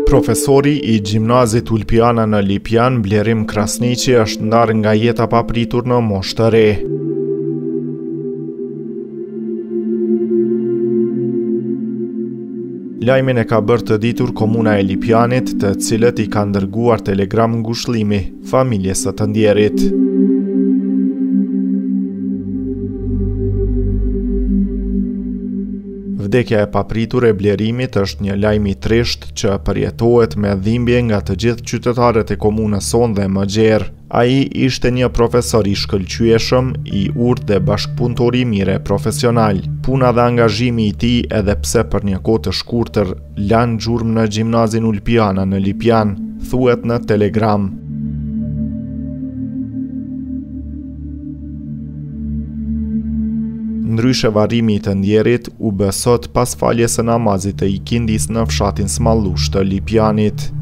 Profesori I gjimnazit Ulpiana në Lipjan, Blerim Krasniqi, është ndarë nga jeta papritur në moshë të re. Lajmin e ka bërë të ditur komuna e Lipjanit, të cilët I ka dërguar telegram ngushëllimi familjes së të ndjerit. Vdekja e papritur e Blerimit është një lajm I trisht që përjetohet me dhimbje nga të gjithë qytetarët e komunës sonë dhe më gjerë. Ai ishte një profesor I shkëlqyeshëm, I urtë dhe bashkëpunëtor I mire profesional. Puna dhe angazhimi I tij, edhe pse për një kohë të shkurtër lanë gjurmë në gjimnazin Ulpiana në Lipjan, thuhet në telegram. Ndryshe varrimi I të ndjerit u bë sot pas faljes së namazit të ikindis në fshatin Smallush të Lipjanit.